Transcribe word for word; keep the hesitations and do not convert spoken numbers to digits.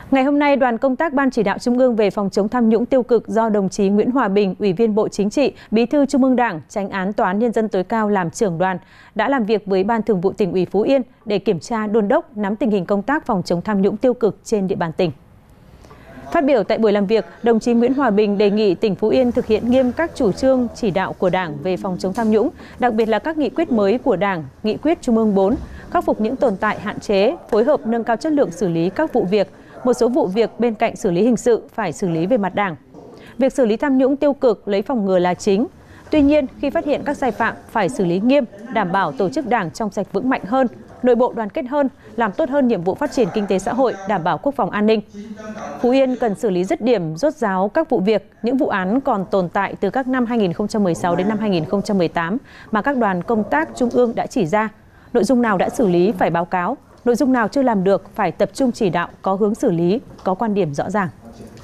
Ngày hôm nay, đoàn công tác Ban Chỉ đạo Trung ương về phòng chống tham nhũng tiêu cực do đồng chí Nguyễn Hòa Bình, Ủy viên Bộ Chính trị, Bí thư Trung ương Đảng, Chánh án Tòa án Nhân dân tối cao làm trưởng đoàn, đã làm việc với Ban Thường vụ Tỉnh ủy Phú Yên để kiểm tra, đôn đốc, nắm tình hình công tác phòng chống tham nhũng tiêu cực trên địa bàn tỉnh. Phát biểu tại buổi làm việc, đồng chí Nguyễn Hòa Bình đề nghị tỉnh Phú Yên thực hiện nghiêm các chủ trương chỉ đạo của Đảng về phòng chống tham nhũng, đặc biệt là các nghị quyết mới của Đảng, nghị quyết Trung ương bốn, khắc phục những tồn tại hạn chế, phối hợp nâng cao chất lượng xử lý các vụ việc. Một số vụ việc bên cạnh xử lý hình sự phải xử lý về mặt Đảng. Việc xử lý tham nhũng tiêu cực lấy phòng ngừa là chính. Tuy nhiên, khi phát hiện các sai phạm phải xử lý nghiêm, đảm bảo tổ chức Đảng trong sạch vững mạnh hơn, nội bộ đoàn kết hơn, làm tốt hơn nhiệm vụ phát triển kinh tế xã hội, đảm bảo quốc phòng an ninh. Phú Yên cần xử lý dứt điểm, rốt ráo các vụ việc, những vụ án còn tồn tại từ các năm hai nghìn không trăm mười sáu đến năm hai nghìn không trăm mười tám mà các đoàn công tác Trung ương đã chỉ ra. Nội dung nào đã xử lý phải báo cáo, nội dung nào chưa làm được phải tập trung chỉ đạo, có hướng xử lý, có quan điểm rõ ràng.